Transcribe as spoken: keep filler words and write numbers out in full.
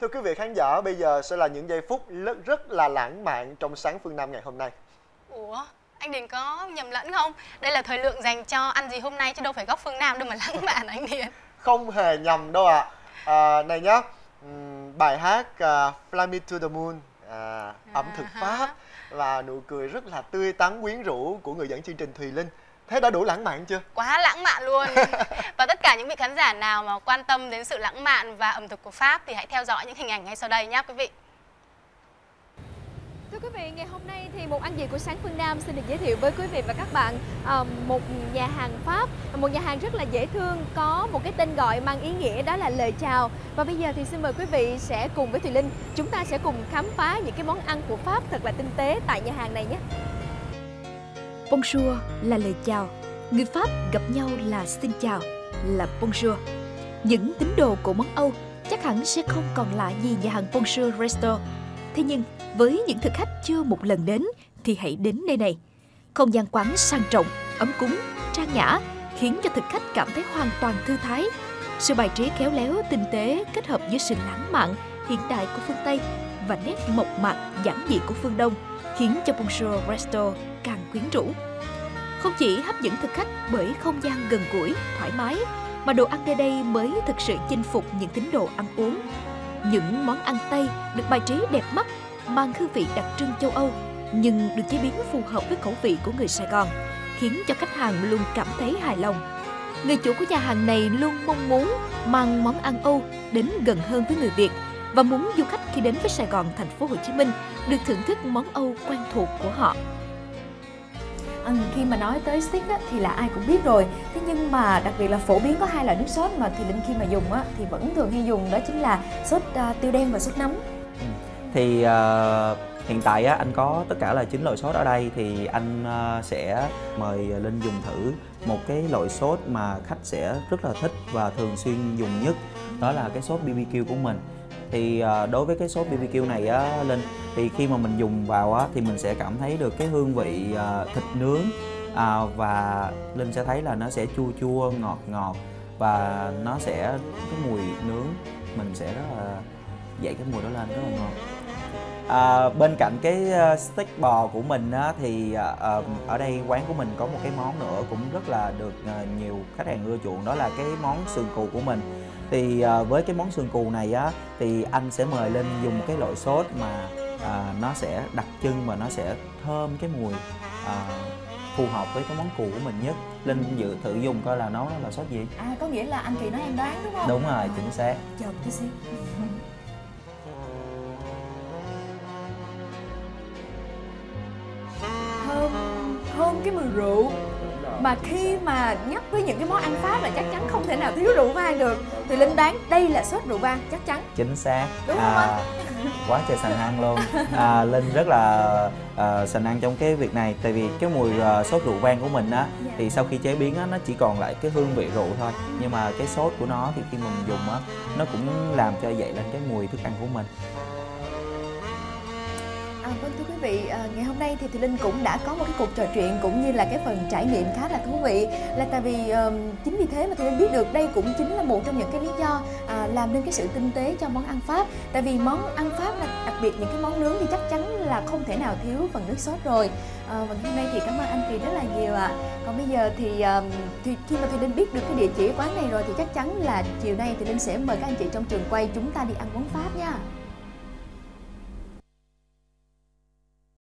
Thưa quý vị khán giả, bây giờ sẽ là những giây phút rất, rất là lãng mạn trong sáng phương Nam ngày hôm nay. Ủa, anh Điền có nhầm lẫn không? Đây là thời lượng dành cho ăn gì hôm nay chứ đâu phải góc phương Nam đâu mà lãng mạn anh Điền. Không hề nhầm đâu ạ. À. À, này nhá, bài hát uh, Fly Me to the Moon, à, ẩm thực Pháp và nụ cười rất là tươi tắn quyến rũ của người dẫn chương trình Thùy Linh. Thế đã đủ lãng mạn chưa? Quá lãng mạn luôn. Và tất cả những vị khán giả nào mà quan tâm đến sự lãng mạn và ẩm thực của Pháp thì hãy theo dõi những hình ảnh ngay sau đây nhé quý vị. Thưa quý vị, ngày hôm nay thì một ăn gì của sáng phương Nam xin được giới thiệu với quý vị và các bạn uh, một nhà hàng Pháp, một nhà hàng rất là dễ thương, có một cái tên gọi mang ý nghĩa đó là lời chào. Và bây giờ thì xin mời quý vị sẽ cùng với Thùy Linh, chúng ta sẽ cùng khám phá những cái món ăn của Pháp thật là tinh tế tại nhà hàng này nhé. Bonjour là lời chào, người Pháp gặp nhau là xin chào, là bonjour. Những tín đồ của món Âu chắc hẳn sẽ không còn lạ gì nhà hàng Bonjour Resto. Thế nhưng với những thực khách chưa một lần đến thì hãy đến nơi này. Không gian quán sang trọng, ấm cúng, trang nhã khiến cho thực khách cảm thấy hoàn toàn thư thái. Sự bài trí khéo léo, tinh tế kết hợp với sự lãng mạn, hiện đại của phương Tây và nét mộc mạc, giản dị của phương Đông khiến cho Bonjour Resto càng quyến rũ. Không chỉ hấp dẫn thực khách bởi không gian gần gũi, thoải mái, mà đồ ăn nơi đây mới thực sự chinh phục những tín đồ ăn uống. Những món ăn Tây được bài trí đẹp mắt, mang hương vị đặc trưng châu Âu, nhưng được chế biến phù hợp với khẩu vị của người Sài Gòn, khiến cho khách hàng luôn cảm thấy hài lòng. Người chủ của nhà hàng này luôn mong muốn mang món ăn Âu đến gần hơn với người Việt và muốn du khách khi đến với Sài Gòn, thành phố Hồ Chí Minh được thưởng thức món Âu quen thuộc của họ. À, khi mà nói tới stick á, thì là ai cũng biết rồi. Thế nhưng mà đặc biệt là phổ biến có hai loại nước sốt mà Thùy Linh khi mà dùng á, thì vẫn thường hay dùng, đó chính là sốt uh, tiêu đen và sốt nấm. Thì uh, hiện tại á, anh có tất cả là chín loại sốt ở đây, thì anh uh, sẽ mời Linh dùng thử một cái loại sốt mà khách sẽ rất là thích và thường xuyên dùng nhất, đó là cái sốt bê bê kiu của mình. Thì uh, đối với cái sốt bê bê kiu này á Linh, thì khi mà mình dùng vào á thì mình sẽ cảm thấy được cái hương vị uh, thịt nướng, uh, và Linh sẽ thấy là nó sẽ chua chua, ngọt ngọt và nó sẽ cái mùi nướng mình sẽ rất là dậy cái mùi đó lên rất là ngon. À, bên cạnh cái uh, steak bò của mình á, thì uh, ở đây quán của mình có một cái món nữa cũng rất là được uh, nhiều khách hàng ưa chuộng, đó là cái món sườn cừu của mình. Thì uh, với cái món sườn cừu này á, thì anh sẽ mời Linh dùng một cái loại sốt mà uh, nó sẽ đặc trưng và nó sẽ thơm cái mùi uh, phù hợp với cái món cừu của mình nhất. Linh dự thử dùng coi là nó là sốt gì. À, có nghĩa là anh Kỳ nói em đoán đúng không? Đúng rồi, chính xác. Chờ tí xíu. Thơm, thơm cái mùi rượu. Mà khi mà nhắc với những cái món ăn Pháp là chắc chắn không thể nào thiếu rượu vang được. Thì Linh đoán đây là sốt rượu vang chắc chắn. Chính xác. Đúng không à, anh? Quá trời sành ăn luôn. à, Linh rất là uh, sành ăn trong cái việc này, tại vì cái mùi uh, sốt rượu vang của mình á, yeah. thì sau khi chế biến á, nó chỉ còn lại cái hương vị rượu thôi. Nhưng mà cái sốt của nó thì khi mà mình dùng á, nó cũng làm cho dậy lên cái mùi thức ăn của mình. À, vâng thưa quý vị, à, ngày hôm nay thì Thùy Linh cũng đã có một cái cuộc trò chuyện cũng như là cái phần trải nghiệm khá là thú vị, là tại vì uh, chính vì thế mà Thùy Linh biết được đây cũng chính là một trong những cái lý do à, làm nên cái sự tinh tế cho món ăn Pháp. Tại vì món ăn Pháp là đặc biệt những cái món nướng thì chắc chắn là không thể nào thiếu phần nước sốt rồi. À, và hôm nay thì cảm ơn anh Kỳ rất là nhiều ạ. À. Còn bây giờ thì, uh, thì khi mà Thùy Linh biết được cái địa chỉ quán này rồi thì chắc chắn là chiều nay Thùy Linh sẽ mời các anh chị trong trường quay chúng ta đi ăn món Pháp nha.